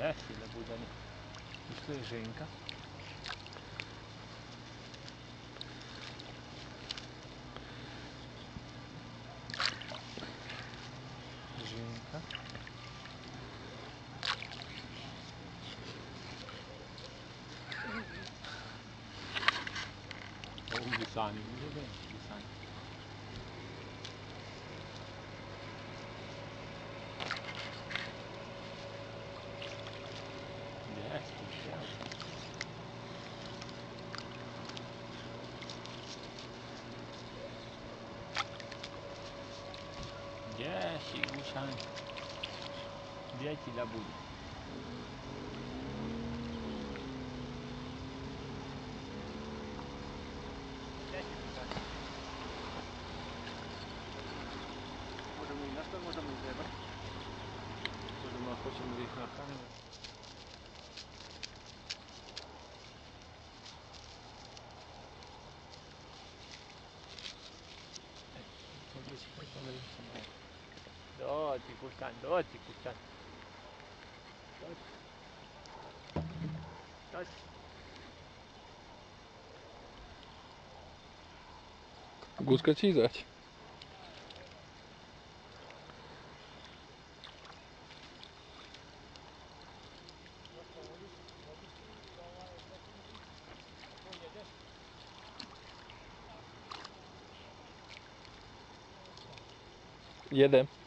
Jesi, labudani. I tu je ženka. Ženka. Ovo disani, vidite? Disani. Jeste, sjajno. Jesi, gušan. Gdje ti da budu? Možemo i nešto, možemo i zebati. Možemo ako hoćemo da ih nahranimo. Dođi kućan, dođi kućan. Dođi. Dođi. Guska će izaći. Jede.